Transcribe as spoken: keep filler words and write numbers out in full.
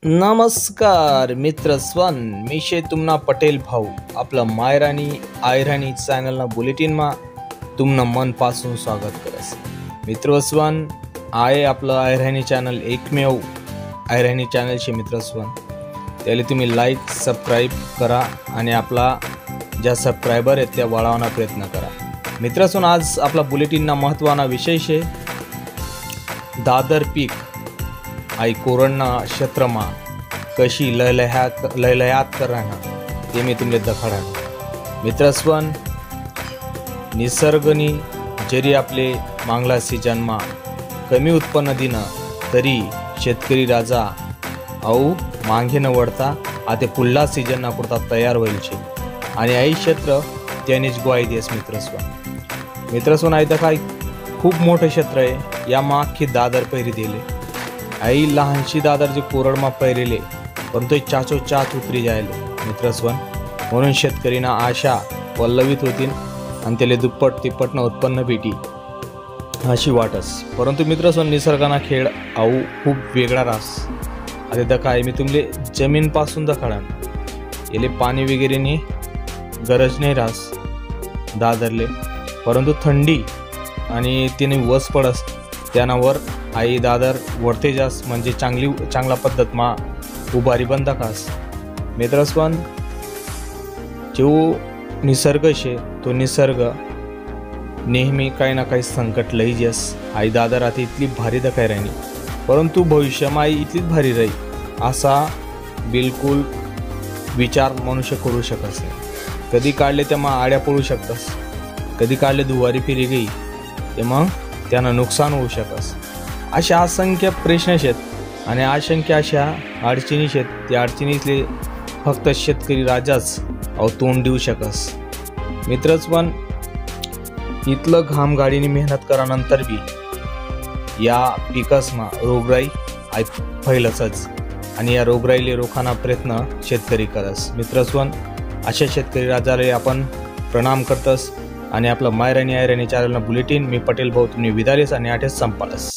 नमस्कार मित्र स्वन मी शे तुमना पटेल भाऊ आपला मायरानी आयरानी चॅनलना बुलेटिनमा तुमना मनपासून स्वागत करस। मित्र स्वन आहे आपलं आयरानी चॅनल एकमेव आयरानी चॅनल शे मित्र स्वन त्याला तुम्ही लाईक सबस्क्राइब करा आणि आपला ज्या सबस्क्राइबर आहेत त्या वाढवण्याचा प्रयत्न करा। मित्र स्वन आज आपला बुलेटिनना महत्त्वाना विषय शे दादर पीक आई कोरोना क्षेत्रमा कशी लयलयात लयलयात करना ते मी तुमले दखाडा। मित्रस्वन निसर्गनी जरी आपले मांगला सीजनमा कमी उत्पन्न दिना तरी शेतकरी राजा औ मांगे न वडता आता पुढला सीजनना पुरता तयार होईल छे आणि आई क्षेत्र त्यानेच ग्वाही देस। मित्रस्वन मित्रस्वन आई दखाय खूप मोठे क्षेत्र आहे या माखी दादर पैरी दिले आई लहानशी दादर जे कोरडमा पैरेले परंतु चाचो चाच उतरी जायले। मित्रस्वन म्हणून शेतकरीना आशा पल्लवित होतील आणि त्याला दुप्पट तिप्पटनं उत्पन्न भेटी अशी वाटस। परंतु मित्रस्वन निसर्गाना खेळ आऊ खूप वेगळा रास आता दखाय मी तुमले जमीन पासून दखाडा येले पाणी वगैरेनी गरज नाही रास दादरले परंतु थंडी आणि तिने वस पडस त्यानावर आई दादर वरते जास म्हणजे चांगली चांगला पद्धत मा उभारी बंद खास। मित्रस्वन जो निसर्ग शे तो निसर्ग नेहमी काही ना काही संकट लई जस आई दादर आता इतली भारी दखाय राहिली परंतु भविष्यमा आई इतलीच भारी राही असा बिलकुल विचार मनुष्य करू शकत नाही। कधी काढले तेव्हा आड्या पडू शकतस कधी काढले दुवारी फिरी गई ते मग त्यांना नुकसान होऊ शकस। अशा असंख्य प्रश्न आहेत आणि असंख्य अशा अडचणी आहेत त्या अडचणीतले फक्त शेतकरी राजाच अव तोंड देऊ शकस। मित्रच पण इतलं घाम गाडीने मेहनत करानंतर बी या पिकासमा रोगराई आई फैलसच आणि या रोगराईले रोखाना प्रयत्न शेतकरी करस। मित्रस्वन अशा शेतकरी राजाला आपण प्रणाम करतस आणि आपला मायरानी आयरानी चॅनलना बुलेटिन मी पटेल भाऊ तुम्ही विदारेस आणि आठेच संपालस।